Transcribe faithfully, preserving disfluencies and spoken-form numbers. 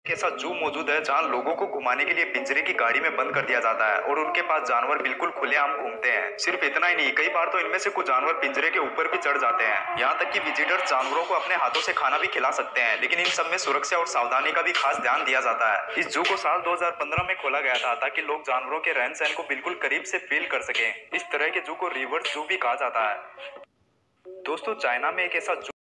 एक ऐसा जू मौजूद है जहां लोगों को घुमाने के लिए पिंजरे की गाड़ी में बंद कर दिया जाता है और उनके पास जानवर बिल्कुल खुलेआम घूमते हैं। सिर्फ इतना ही नहीं, कई बार तो इनमें से कुछ जानवर पिंजरे के ऊपर भी चढ़ जाते हैं। यहाँ तक कि विजिटर्स जानवरों को अपने हाथों से खाना भी खिला सकते हैं, लेकिन इन सब में सुरक्षा और सावधानी का भी खास ध्यान दिया जाता है। इस जू को साल दो हजार पंद्रह में खोला गया था ताकि लोग जानवरों के रहन सहन को बिल्कुल करीब से फील कर सकें। इस तरह के जू को रिवर्स जू भी कहा जाता है। दोस्तों, चाइना में एक ऐसा